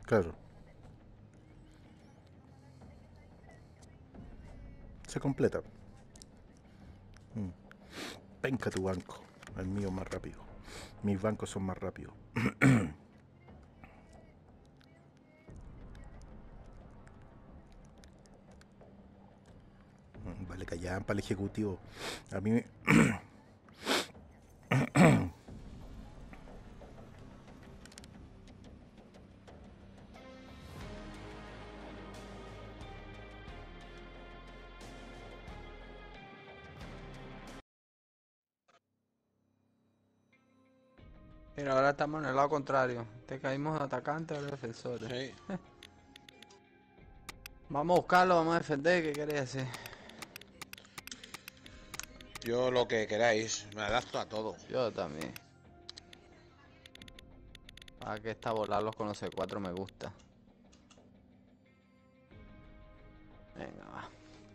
Claro. Se completa. Penca tu banco. El mío más rápido. Mis bancos son más rápidos. Vale, callan para el ejecutivo. A mí me... Mira, ahora estamos en el lado contrario. Te caímos de atacantes a los defensores. Sí. Vamos a buscarlo, vamos a defender. ¿Qué queréis hacer? Yo lo que queráis, me adapto a todo. Yo también. Para que esta volarlos con los C4 me gusta. Venga, va.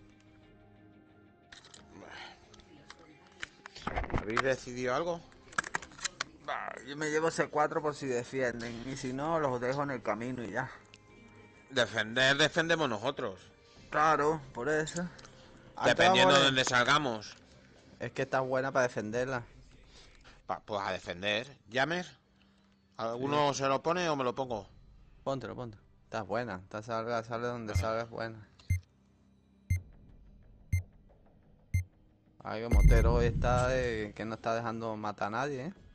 ¿Habéis decidido algo? Yo me llevo C4 por si defienden. Y si no, los dejo en el camino y ya. Defender, defendemos nosotros. Claro, por eso. Dependiendo de dónde salgamos. Es que estás buena para defenderla. Pues a defender. ¿Llamer? ¿Alguno se lo pone o me lo pongo? Póntelo, ponte. Estás buena. Sale donde salgas buena. Ay, que Motero hoy está que no está dejando matar a nadie, ¿eh?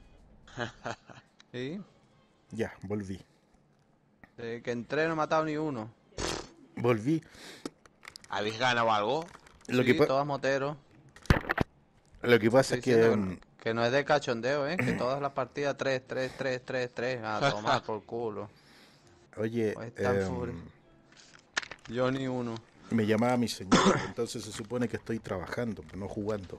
Sí. Ya, volví. Desde que entré no he matado ni uno. Volví. ¿Habéis ganado algo? Lo Sí, que todas moteros. Lo que pasa Estoy es que... diciendo que no es de cachondeo, ¿eh? Que todas las partidas 3. A tomar por culo. Oye, Pues están full. Yo ni uno. me llamaba mi señor, entonces se supone que estoy trabajando, pero no jugando.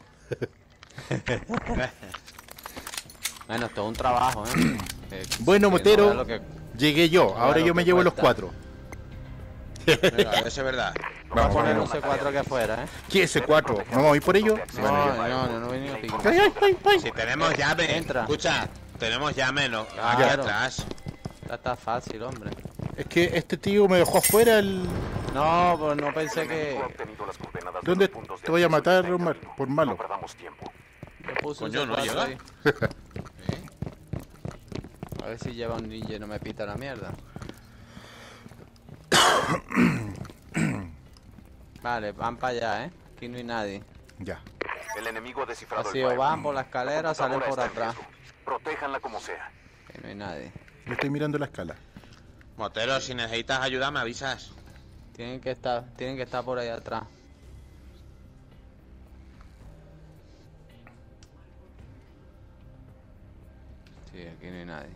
Bueno, esto es un trabajo, ¿eh? Bueno, que no Motero, veas lo que- llegué yo, no ahora veas yo lo me que llevo los cuesta. 4. Venga, a ver si es verdad. Voy a poner un Vamos. C4 aquí afuera, ¿eh? ¿Qué es ese 4? ¿Vamos a ir por ello? No he venido a picar. ¡Ay, ay, ay, ay! Si tenemos llame, Entra. escucha, tenemos llame, no, aquí Claro. atrás. Está fácil, hombre. Es que este tío me dejó afuera el... No, pues no pensé que... ¿Dónde te voy a matar, Omar? Por malo. Yo puse un Coño, no C4 llega. ahí. A ver si lleva un ninja y no me pita la mierda. Vale, van para allá, ¿eh? Aquí no hay nadie. Ya. El enemigo ha descifrado Así el o firewall. van por la escalera o salen por Computadora está en atrás. riesgo. Protéjanla como sea. Que no hay nadie. Yo estoy mirando la escala. Motero, si necesitas ayuda me avisas. Tienen que estar por ahí atrás. Sí, aquí no hay nadie.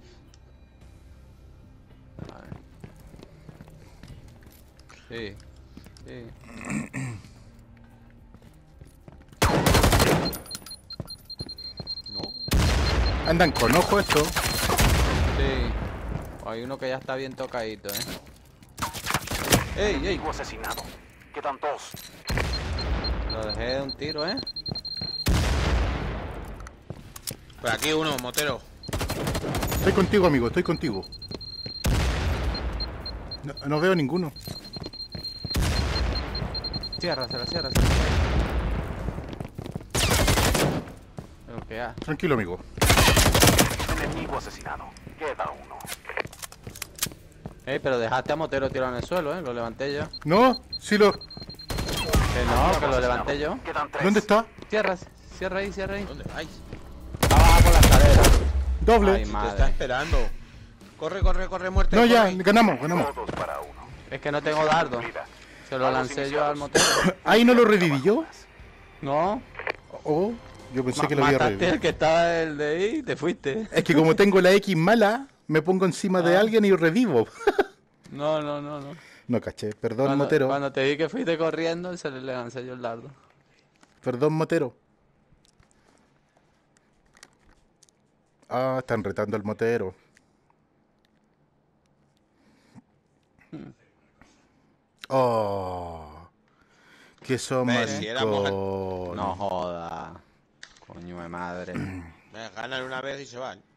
Vale. Sí, sí. Andan con ojo esto. Sí. Hay uno que ya está bien tocadito, ¿eh? ¡Ey, ey! Enemigo asesinado. Quedan 2. Lo dejé de un tiro, ¿eh? Por aquí uno, Motero. Estoy contigo, amigo, estoy contigo. No veo ninguno. Ciérrasela. Tengo que ya. Tranquilo, amigo. Enemigo asesinado. Queda 1. Pero dejaste a Motero tirado en el suelo, ¿eh? Lo levanté yo. No, sí lo... Que no, que lo levanté yo. Quedan 3. ¿Dónde está? Cierra ahí. ¿Dónde vais? Abajo por la escalera. Doble. Ay, Te está madre. esperando. Corre, muerte. No, ya, corre. ganamos. Todos para 1. Es que no tengo dardo. Se lo lancé yo al Motero. ¿Ahí no lo reviví yo? No. Oh, yo pensé que lo había Mataste revivido. el que estaba el de ahí y te fuiste. Es que como tengo la X mala, me pongo encima de alguien y revivo. No. No caché, perdón, Motero. Cuando te vi que fuiste corriendo, se le lancé yo el dardo. Perdón, Motero. Ah, están retando al Motero. Oh, que son Ves, si éramos- maricones. No joda. Coño de madre. Ganan una vez y se van.